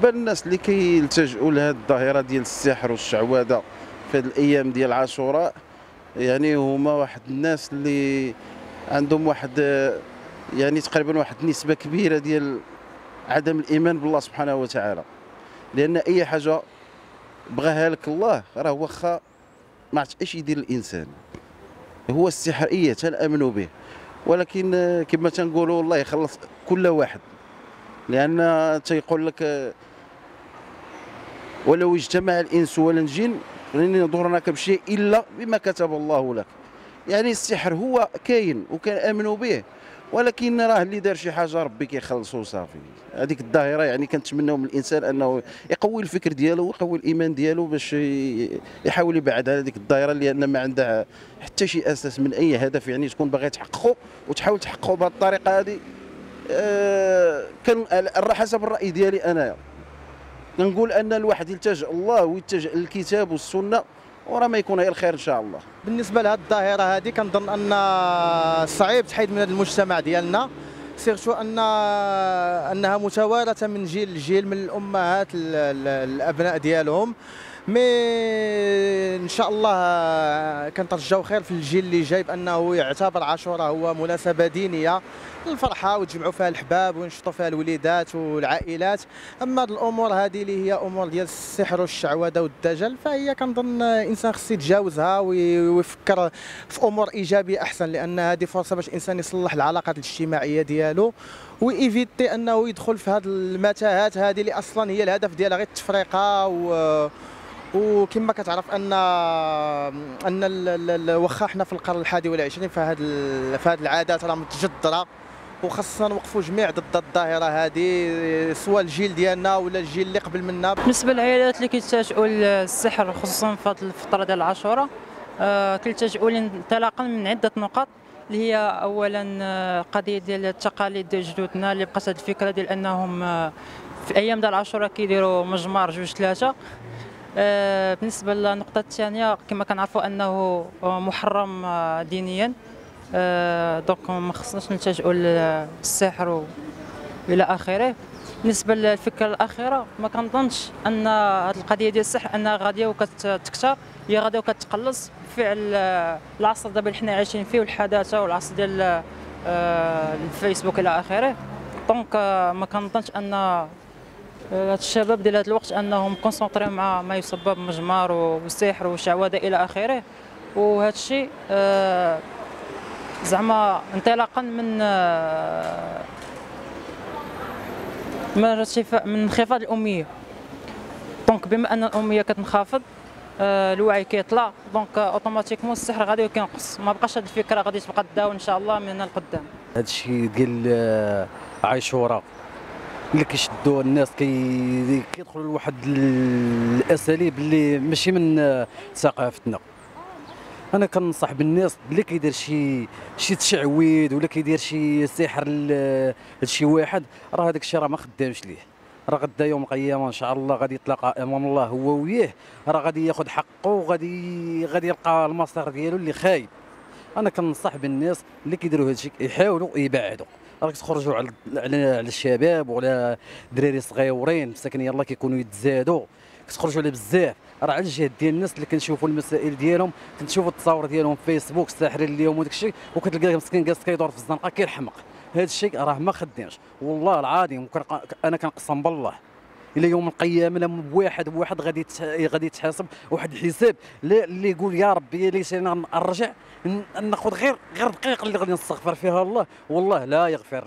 بالنسبه للناس اللي كيلتجئوا لهذه الظاهره ديال السحر والشعوذه في هذه الايام ديال عاشوراء، يعني هما واحد الناس اللي عندهم واحد يعني تقريبا واحد النسبه كبيره ديال عدم الايمان بالله سبحانه وتعالى. لان اي حاجه بغاها لك الله راه واخا ما عرفت اش يدير الانسان، هو السحر تنامنوا به، ولكن كما تنقولوا الله يخلص كل واحد. لان تيقول لك ولو اجتمع الانس والجن لن يضرنك بشيء الا بما كتب الله لك. يعني السحر هو كاين وكان امنوا به، ولكن راه اللي دار شي حاجه ربي كيخلصو صافي. هذيك الظاهره يعني كنتمناو من الانسان انه يقوي الفكر ديالو ويقوي الايمان ديالو باش يحاول يبعد على هذيك الظاهره، لان ما عندها حتى شي اساس من اي هدف يعني تكون باغي تحققه وتحاول تحققه بهذه الطريقه هذه. كان حسب الراي ديالي انايا كنقول ان الواحد يلتجئ الله ويتجه للكتاب والسنه وراه ما يكون غير الخير ان شاء الله. بالنسبه لهذه الظاهره هذه كنظن ان صعيب تحيد من هذا المجتمع ديالنا، سيرتو انها متوارثه من جيل لجيل من الامهات الابناء ديالهم. مي ان شاء الله كنترجاو خير في الجيل اللي جاي بانه يعتبر عاشوراء هو مناسبه دينيه الفرحه وتجمعوا فيها الحباب وينشطوا فيها الوليدات والعائلات. اما الامور هذه اللي هي امور ديال السحر والشعوذه والدجل فهي كنظن الانسان خصو يتجاوزها ويفكر في امور ايجابيه احسن، لان هذه فرصه باش الانسان يصلح العلاقات الاجتماعيه ديالو ويفيتي انه يدخل في هذه المتاهات هذه اللي اصلا هي الهدف ديالها غير التفرقه. وكما كتعرف ان واخا حنا في القرن ال21 فهاد العادات راه متجذره، وخاصنا نوقفوا جميع ضد الظاهره هذه سواء الجيل ديالنا ولا الجيل اللي قبل منا. بالنسبه للعائلات اللي كيلتجؤوا للسحر خصوصا في هذه الفتره ديال العاشوراء، كيلتجؤوا انطلاقا من عده نقاط، اللي هي اولا قضيه ديال التقاليد ديال جدودنا اللي بقات هذه الفكره ديال انهم في الايام ديال العاشوراء كيديروا مجمار جوج ثلاثه. بالنسبه للنقطه الثانيه كما كنعرفوا انه محرم دينيا، دونك ما خصناش نلتجئوا للسحر الى اخره. بالنسبه للفكره الاخيره ما كنظنش ان هذه القضيه ديال السحر انها غاديه وكتكثر، هي غاديه وكتقلص بفعل العصر دابا اللي حنا عايشين فيه والحداثه والعصر ديال الفيسبوك الى اخره. دونك ما كنظنش ان هاد الشباب ديال هذا الوقت انهم كونسونطريو مع ما يسبب مجمار والسحر والشعوذه الى اخره. وهذا الشيء زعما انطلاقا من انخفاض الاميه. دونك بما ان الاميه كتنخفض الوعي كيطلع، دونك اوتوماتيكمون السحر غادي كينقص، ما بقاش هذه الفكره غادي تبقى تداول ان شاء الله من هنا لقدام. هذا الشيء ديال عاشوراء اللي كيشدوا الناس كيدخلوا لواحد الاساليب اللي ماشي من ثقافتنا. انا كنصح بالناس اللي كيدير شي تشعويذ ولا كيدير شي سحر لشي واحد، راه هذاك الشيء راه ما خدامش ليه، راه غدا يوم القيامه ان شاء الله غادي يتلاقى امام الله هو وياه، راه غادي ياخذ حقه وغادي يلقى المصير ديالو اللي خايب. انا كنصح بالناس اللي كيديروا هذا الشيء يحاولوا يبعدوا، راك تخرجوا على الشباب وعلى الدراري صغيورين مساكن يلاه كيكونوا يتزادوا، كتخرجوا على بزاف. راه على الجهه ديال الناس اللي كنشوفوا المسائل ديالهم، كنشوفوا التصاور ديالهم في فيسبوك الساحرين اليوم وداك الشيء، وكتلقاه مسكين جالس كيدور في الزنقه كيرحمق. هذا الشيء راه ما خدامش والله العظيم. انا كنقسم بالله الى يوم القيامه لا بواحد غادي يتحاسب واحد الحساب اللي يقول يا ربي ليتني نرجع ناخذ غير دقيقه اللي غادي نستغفر فيها الله، والله لا يغفر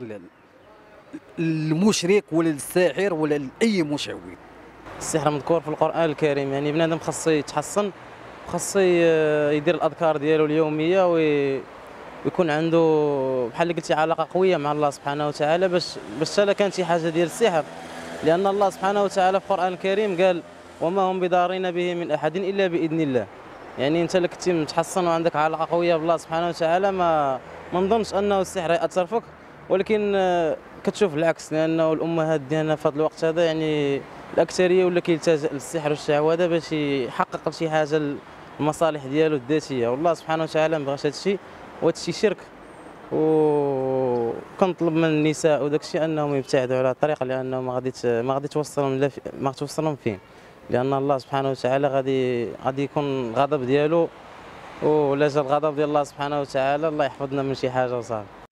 للمشرك ولا للساحر ولا لاي مشعوذ. السحر مذكور في القرآن الكريم، يعني بنادم خاصو يتحصن وخاصو يدير الأذكار ديالو اليومية ويكون عنده بحال اللي قلتي علاقة قوية مع الله سبحانه وتعالى باش حتى كانت شي حاجة ديال السحر، لأن الله سبحانه وتعالى في القرآن الكريم قال وما هم بضارين به من أحد إلا بإذن الله. يعني أنت اللي كنتي متحصن وعندك علاقة قوية بالله سبحانه وتعالى ما نظنش أنه السحر يأثر فيك، ولكن كتشوف العكس، لأنه الأمهات ديالنا في هذا الوقت هذا يعني الأكثرية ولا كيلتجأ للسحر والشعوذة باش يحقق شي حاجة المصالح ديالو الذاتية، والله سبحانه وتعالى ما بغاش هذا الشيء، وهذا الشيء شرك كنطلب من النساء وداك الشيء انهم يبتعدوا على الطريق، لانه ما غادي توصلهم ما توصلهم فين، لان الله سبحانه وتعالى غادي يكون الغضب ديالو، ولا جا الغضب ديال الله سبحانه وتعالى الله يحفظنا من شي حاجه وصافي.